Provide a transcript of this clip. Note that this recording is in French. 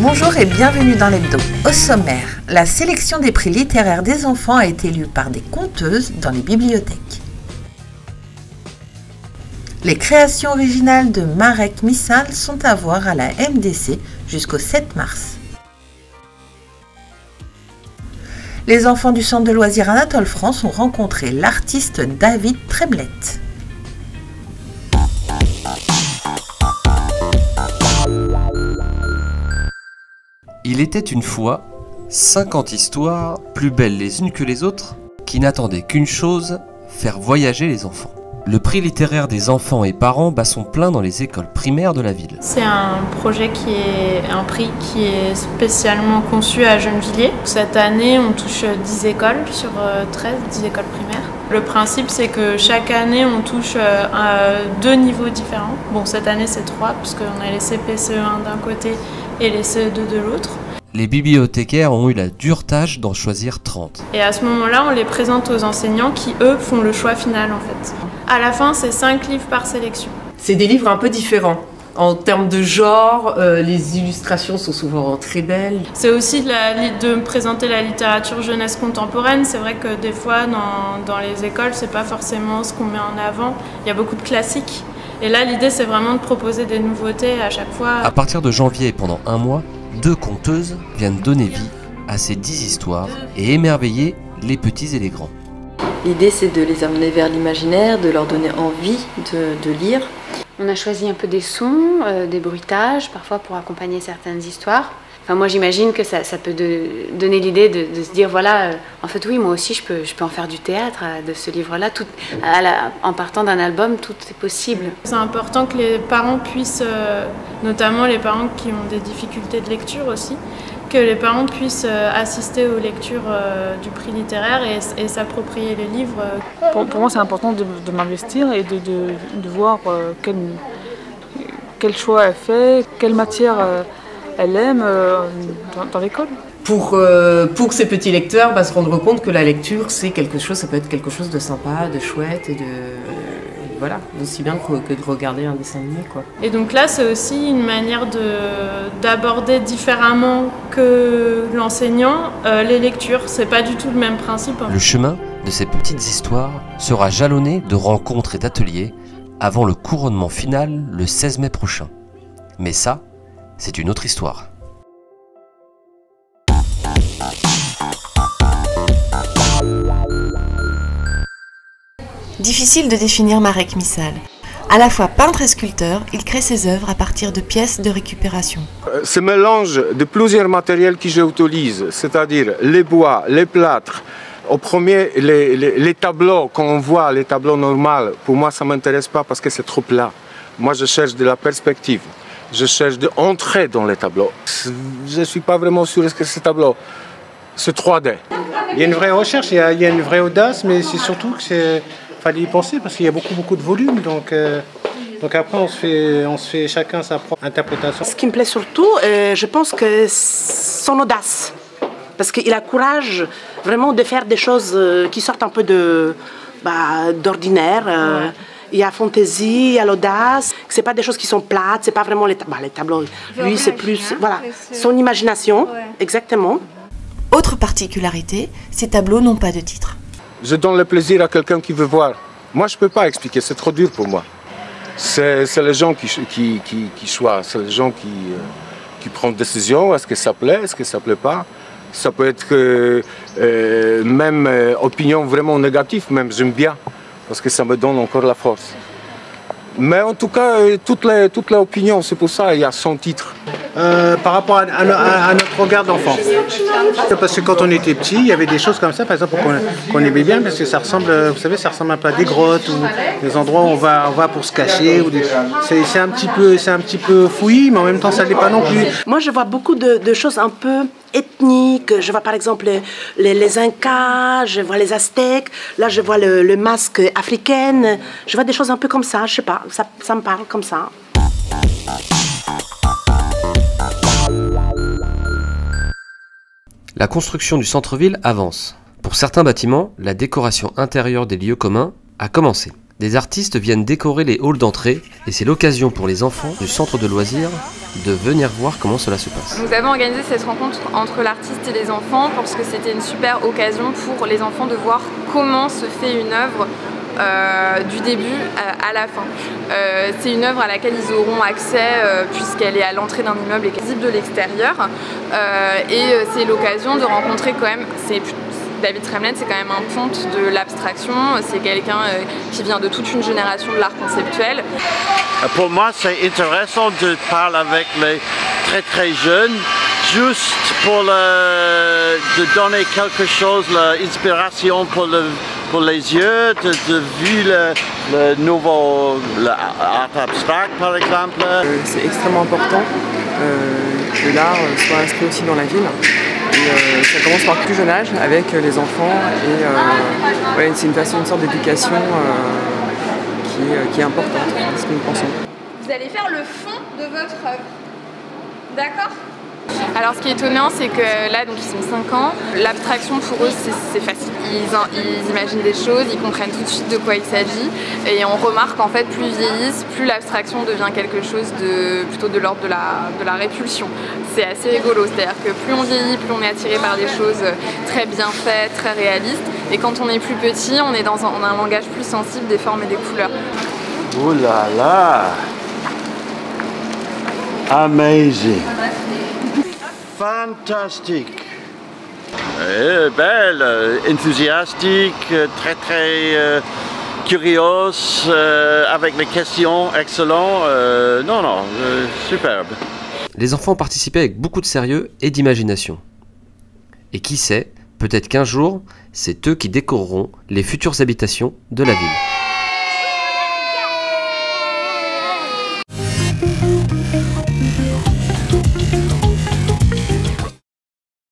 Bonjour et bienvenue dans l'hebdo. Au sommaire, la sélection des prix littéraires des enfants a été lue par des conteuses dans les bibliothèques. Les créations originales de Marek Missal sont à voir à la MDC jusqu'au 7 mars. Les enfants du centre de loisirs Anatole France ont rencontré l'artiste David Treblet. Il était une fois 50 histoires, plus belles les unes que les autres, qui n'attendaient qu'une chose, faire voyager les enfants. Le prix littéraire des enfants et parents bat son plein dans les écoles primaires de la ville. C'est un projet un prix qui est spécialement conçu à Gennevilliers. Cette année, on touche 10 écoles sur 13, 10 écoles primaires. Le principe, c'est que chaque année, on touche à 2 niveaux différents. Bon, cette année, c'est 3, puisqu'on a les CP, CE1 d'un côté et les CE2 de l'autre. Les bibliothécaires ont eu la dure tâche d'en choisir 30. Et à ce moment-là, on les présente aux enseignants qui, eux, font le choix final, en fait. À la fin, c'est 5 livres par sélection. C'est des livres un peu différents. En termes de genre, les illustrations sont souvent très belles. C'est aussi de présenter la littérature jeunesse contemporaine. C'est vrai que des fois, dans les écoles, c'est pas forcément ce qu'on met en avant. Il y a beaucoup de classiques. Et là, l'idée, c'est vraiment de proposer des nouveautés à chaque fois. À partir de janvier et pendant un mois, 2 conteuses viennent donner vie à ces 10 histoires et émerveiller les petits et les grands. L'idée, c'est de les amener vers l'imaginaire, de leur donner envie de lire. On a choisi un peu des sons, des bruitages, parfois pour accompagner certaines histoires. Enfin, moi, j'imagine que ça peut donner l'idée de se dire, voilà, en fait, oui, moi aussi, je peux en faire du théâtre de ce livre-là. En partant d'un album, tout est possible. C'est important que les parents puissent, notamment les parents qui ont des difficultés de lecture aussi, que les parents puissent assister aux lectures du prix littéraire et s'approprier les livres. Pour moi, c'est important de m'investir et de voir quel choix elle fait, quelle matière elle aime dans l'école. Pour que ces petits lecteurs se rendent compte que la lecture, c'est quelque chose, ça peut être quelque chose de sympa, de chouette et voilà, aussi bien que de regarder un dessin animé, quoi. Et donc là, c'est aussi une manière d'aborder différemment que l'enseignant les lectures. C'est pas du tout le même principe. Le chemin de ces petites histoires sera jalonné de rencontres et d'ateliers avant le couronnement final le 16 mai prochain. Mais ça, c'est une autre histoire. Difficile de définir Marek Missal. À la fois peintre et sculpteur, il crée ses œuvres à partir de pièces de récupération. Ce mélange de plusieurs matériels que j'utilise, c'est-à-dire les bois, les plâtres, au premier, les tableaux, quand on voit les tableaux normaux, pour moi ça ne m'intéresse pas parce que c'est trop plat. Moi je cherche de la perspective, je cherche d'entrer dans les tableaux. Je ne suis pas vraiment sûr que ce tableau, c'est 3D. Il y a une vraie recherche, il y a une vraie audace, mais c'est surtout que fallait y penser parce qu'il y a beaucoup de volume, donc après on se fait chacun sa propre interprétation. Ce qui me plaît surtout, je pense que son audace, parce qu'il a le courage vraiment de faire des choses qui sortent un peu d'ordinaire. Ouais. Il y a fantaisie, il y a l'audace. C'est pas des choses qui sont plates, c'est pas vraiment les tableaux. Lui, c'est plus voilà, son imagination, ouais. Exactement. Autre particularité, ces tableaux n'ont pas de titre. Je donne le plaisir à quelqu'un qui veut voir. Moi, je ne peux pas expliquer, c'est trop dur pour moi. C'est les gens qui choisissent, c'est les gens qui prennent une décision, est-ce que ça plaît, est-ce que ça ne plaît pas. Ça peut être même opinion vraiment négative, même j'aime bien, parce que ça me donne encore la force. Mais en tout cas, toute l'opinion, c'est pour ça qu'il y a 100 titres. Par rapport à notre regard d'enfant. Parce que quand on était petit, il y avait des choses comme ça, par exemple, qu'on aimait bien, parce que ça ressemble, vous savez, ça ressemble un peu à des grottes ou des endroits où on va pour se cacher. C'est un petit peu fouillis, mais en même temps, ça ne l'est pas non plus. Moi, je vois beaucoup de choses un peu ethniques. Je vois par exemple les Incas, je vois les Aztèques, là je vois le masque africain. Je vois des choses un peu comme ça, je sais pas, ça me parle comme ça. La construction du centre-ville avance. Pour certains bâtiments, la décoration intérieure des lieux communs a commencé. Des artistes viennent décorer les halls d'entrée et c'est l'occasion pour les enfants du centre de loisirs de venir voir comment cela se passe. Nous avons organisé cette rencontre entre l'artiste et les enfants parce que c'était une super occasion pour les enfants de voir comment se fait une œuvre du début à la fin. C'est une œuvre à laquelle ils auront accès puisqu'elle est à l'entrée d'un immeuble et visible de l'extérieur. Et c'est l'occasion de rencontrer quand même, David Tremlett, c'est quand même un ponte de l'abstraction, c'est quelqu'un qui vient de toute une génération de l'art conceptuel. Pour moi, c'est intéressant de parler avec les très jeunes, juste pour de donner quelque chose, l'inspiration pour les yeux, de vu le nouveau art abstract par exemple. C'est extrêmement important que l'art soit inscrit aussi dans la ville. Et ça commence par le plus jeune âge avec les enfants et ouais, c'est une sorte d'éducation qui est importante, c'est ce que nous pensons. Vous allez faire le fond de votre œuvre, d'accord ? Alors ce qui est étonnant, c'est que là, donc, ils ont 5 ans, l'abstraction pour eux c'est facile. Ils imaginent des choses, ils comprennent tout de suite de quoi il s'agit et on remarque en fait plus ils vieillissent, plus l'abstraction devient quelque chose plutôt de l'ordre de la répulsion. C'est assez rigolo, c'est-à-dire que plus on vieillit, plus on est attiré par des choses très bien faites, très réalistes et quand on est plus petit, on a un langage plus sensible des formes et des couleurs. Oh là là! Amazing! Fantastique! Belle, enthousiastique, très curieuse, avec les questions, excellent. Superbe. Les enfants participaient avec beaucoup de sérieux et d'imagination. Et qui sait, peut-être qu'un jour, c'est eux qui décoreront les futures habitations de la ville.